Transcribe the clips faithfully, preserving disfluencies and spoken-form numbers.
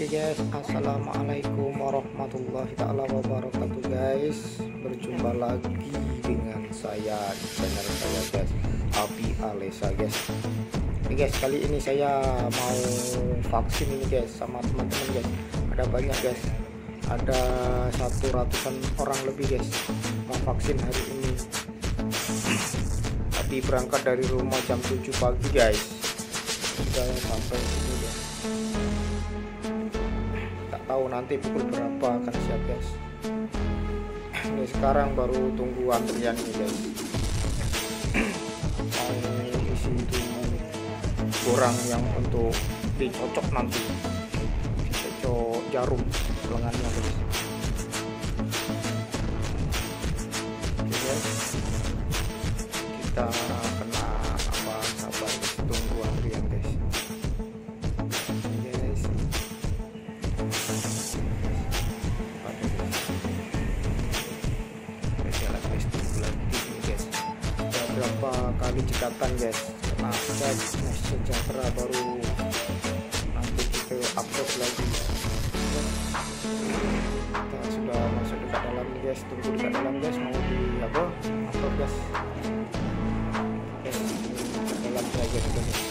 guys, assalamualaikum warahmatullahi taala wabarakatuh guys. Berjumpa lagi dengan saya di channel saya guys, Abi Alesa guys. Oke guys, kali ini saya mau vaksin ini guys sama teman-teman guys. Ada banyak guys, ada satu ratusan orang lebih guys mau vaksin hari ini. Tadi berangkat dari rumah jam tujuh pagi guys, sudah sampai sini guys. Tak tahu nanti pukul berapa akan siap guys. Ini sekarang baru tunggu antrian ini guys. Mau isi itu borang yang untuk dicocok nanti, dicocok jarum lengannya guys. Oke guys, kita kena apa sabar tunggu antrian guys. Guys, jalan guys, tunggu lagi guys. Ada berapa kali cekatan guys, nah guys, sejahtera baru nanti kita upload lagi. Kita sudah masuk dekat dalam guys, tunggu dekat dalam guys, mau di apa upload guys. Guys, dekat dalam saja sudah guys.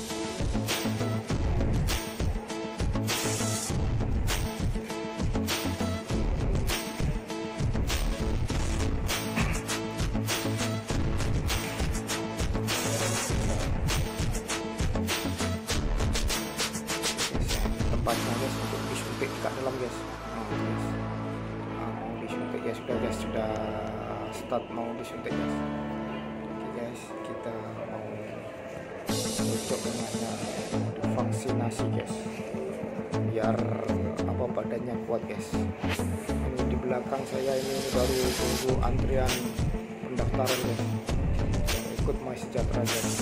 Tempatnya guys untuk disuntik dekat dalam guys. Nah, guys. Nah, mau disuntik ya sudah guys, sudah start mau disuntik guys. Oke guys, kita mau cocok dengannya, mau divaksinasi guys, biar apa badannya kuat guys. Ini di belakang saya ini baru tunggu antrian pendaftaran guys, yang ikut My Sejahtera guys.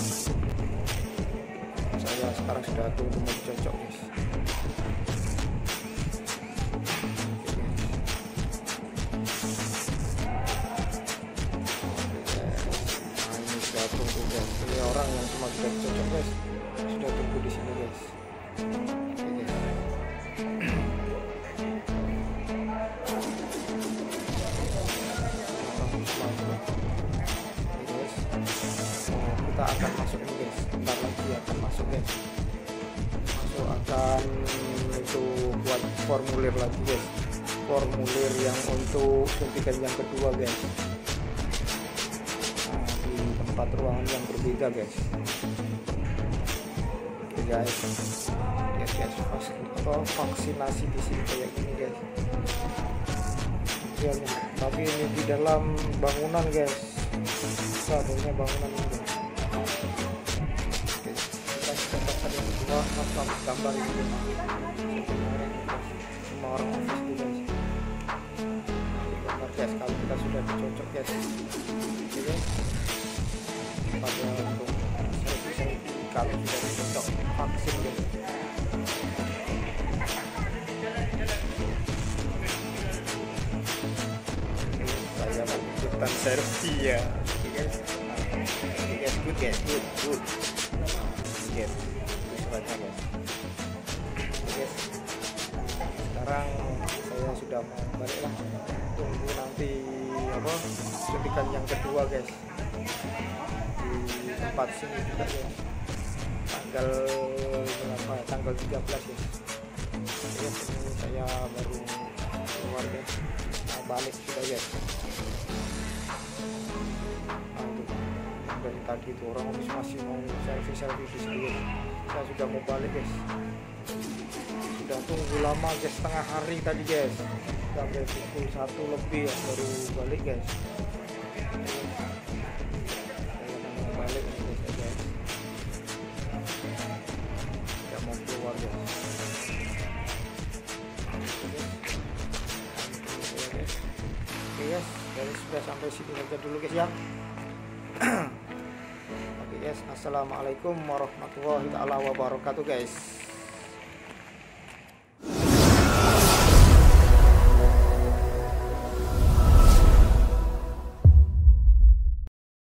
Saya sekarang sudah tunggu mau cocok guys. Tunggu guys, ini orang yang cuma sudah cocok guys, sudah tunggu di sini guys. Oke guys. Oke guys, oh, kita akan masuk ini guys, bentar lagi akan masuk guys. Masuk akan itu buat formulir lagi guys, formulir yang untuk suntikan yang kedua guys. Empat ruangan yang berbeda guys. Oke guys, lihat guys, apa vaksinasi di sini kayak gini guys. Ya, tapi ini di dalam bangunan guys, sadarnya bangunan ini guys. Oke, kita sudah dapat yang kedua, masuk gambar ini guys. Semua orang office ini guys. Gambar guys, kalau kita sudah dicocok guys. Oke guys, pada untuk selfie kalau sudah dicocok vaksin guys. Saya menunjukkan selfie ya guys. Oke guys, good guys, good good guys, semuanya guys. Oke guys, sekarang saya sudah mau balik lah, tunggu nanti apa suntikan yang kedua guys di tempat sini juga ya, tanggal berapa, tanggal tiga belas ya. Oke, ini saya baru keluar guys, mau balik sudah guys. Nah, itu dari tadi itu orang masih mau selfie selfie di sini guys. Saya sudah mau balik guys, sudah tunggu lama guys, setengah hari tadi guys, sampai pukul satu lebih ya, baru balik guys. Balik guys, guys. Tidak mau keluar guys. Oke guys, guys sudah sampai sini aja dulu guys ya. Oke guys, assalamualaikum warahmatullahi taala wabarakatuh guys.